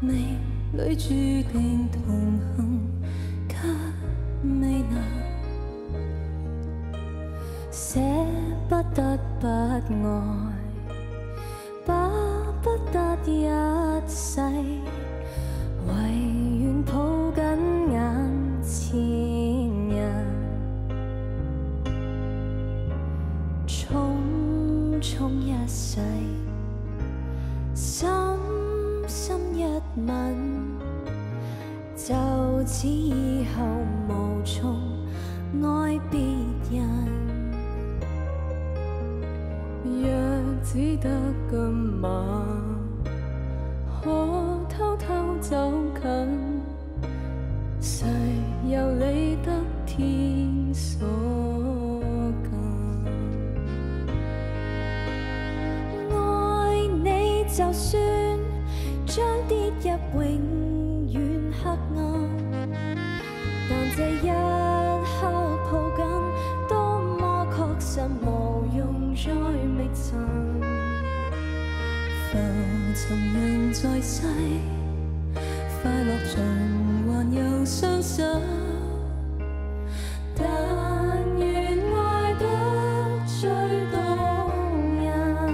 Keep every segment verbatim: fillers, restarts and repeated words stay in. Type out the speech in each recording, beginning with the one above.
命里注定同行，卻未能捨不得不愛，巴不得一世，唯願抱緊眼前人，匆匆一世，深深一吻，就此以後無從愛別人。若只得今晚，可偷偷走近，誰又理得天所近？愛你就算將跌入永遠黑暗，但這一刻抱緊，多麼確實無用再覓尋。浮沉仍在世，快樂循環又相守，但願愛得最動人，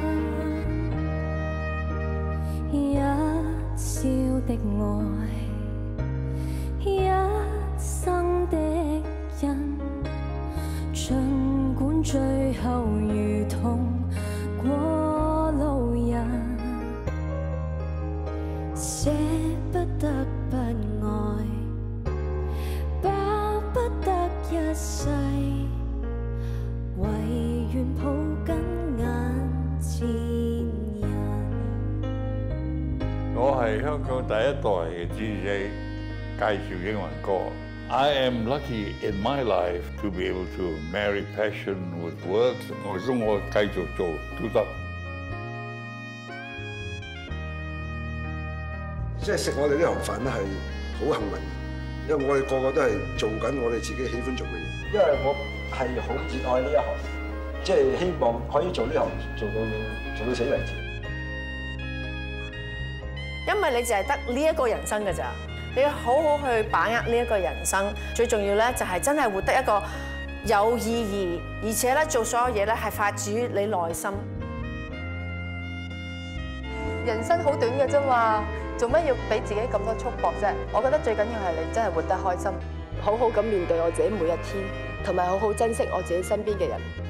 一笑的愛，一生的恩，儘管最後如同過路人，捨不得不愛，巴不得一世，唯願抱緊眼前人。 我係香港第一代嘅 D J， 介紹英文歌。I am lucky in my life to be able to marry passion with work。我想我繼續做都得。 即係食我哋呢行飯咧係好幸運，因為我哋個個都係做緊我哋自己喜歡做嘅嘢。 因為我係好熱愛呢一行，即係希望可以做呢行做到做到死為止。 因為你淨係得呢一個人生㗎咋，你要好好去把握呢一個人生。最重要咧就係真係活得一個有意義，而且咧做所有嘢咧係發自於你內心。 人生好短嘅啫嘛，做乜要俾自己咁多束縛啫？我覺得最緊要係你真係活得開心，好好咁面對我自己每一天，同埋好好珍惜我自己身邊嘅人。